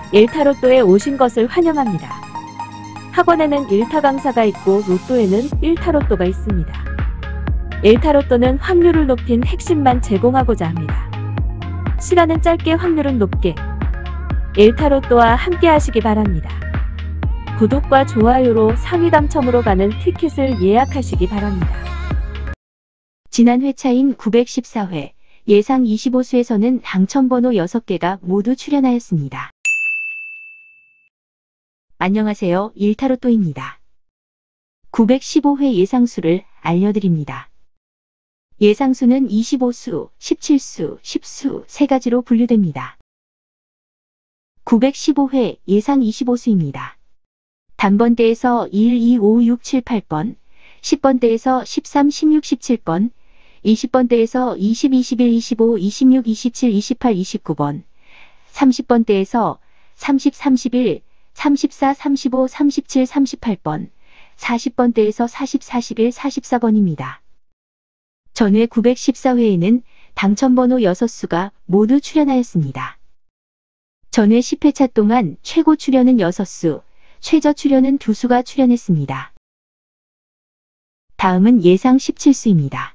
일타로또에 오신 것을 환영합니다. 학원에는 일타 강사가 있고 로또에는 일타로또가 있습니다. 일타로또는 확률을 높인 핵심만 제공하고자 합니다. 시간은 짧게 확률은 높게 일타로또와 함께 하시기 바랍니다. 구독과 좋아요로 상위 당첨으로 가는 티켓을 예약하시기 바랍니다. 지난 회차인 914회 예상 25수에서는 당첨번호 6개가 모두 출현하였습니다. 안녕하세요. 일타로또입니다. 915회 예상수를 알려드립니다. 예상수는 25수, 17수, 10수 3가지로 분류됩니다. 915회 예상 25수입니다. 단번대에서 1, 2, 5, 6, 7, 8번, 10번대에서 13, 16, 17번, 20번대에서 20, 21, 25, 26, 27, 28, 29번, 30번대에서 30, 31, 34, 35, 37, 38번, 40번대에서 40, 41, 44번입니다. 전회 914회에는 당첨번호 6수가 모두 출현하였습니다. 전회 10회차 동안 최고 출현은 6수, 최저 출현은 2수가 출현했습니다. 다음은 예상 17수입니다.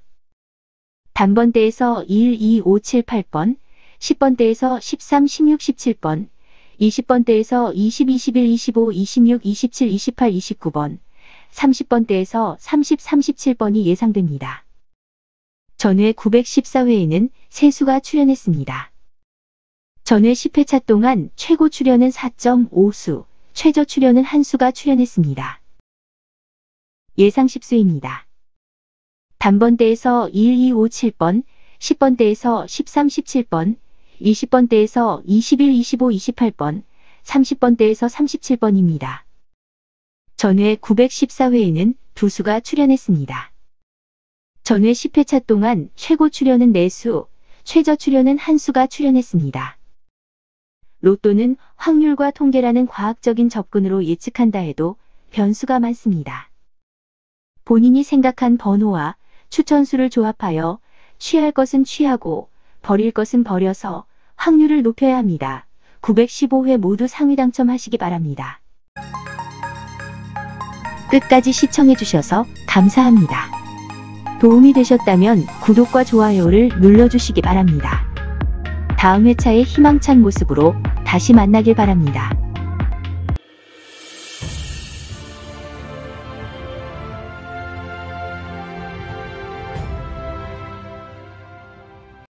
단번대에서 1, 2, 5, 7, 8번, 10번대에서 13, 16, 17번, 20번대에서 20, 21, 25, 26, 27, 28, 29번, 30번대에서 30, 37번이 예상됩니다. 전회 914회에는 3수가 출현했습니다. 전회 10회차 동안 최고 출현은 4.5수, 최저 출현은 1수가 출현했습니다. 예상 10수입니다. 단번대에서 1, 2, 5, 7번, 10번대에서 13, 17번, 20번대에서 21, 25, 28번, 30번대에서 37번입니다. 전회 914회에는 2수가 출현했습니다. 전회 10회차 동안 최고 출현은 4수, 최저 출현은 1수가 출현했습니다. 로또는 확률과 통계라는 과학적인 접근으로 예측한다 해도 변수가 많습니다. 본인이 생각한 번호와 추천수를 조합하여 취할 것은 취하고 버릴 것은 버려서 확률을 높여야 합니다. 915회 모두 상위 당첨하시기 바랍니다. 끝까지 시청해주셔서 감사합니다. 도움이 되셨다면 구독과 좋아요를 눌러주시기 바랍니다. 다음 회차의 희망찬 모습으로 다시 만나길 바랍니다.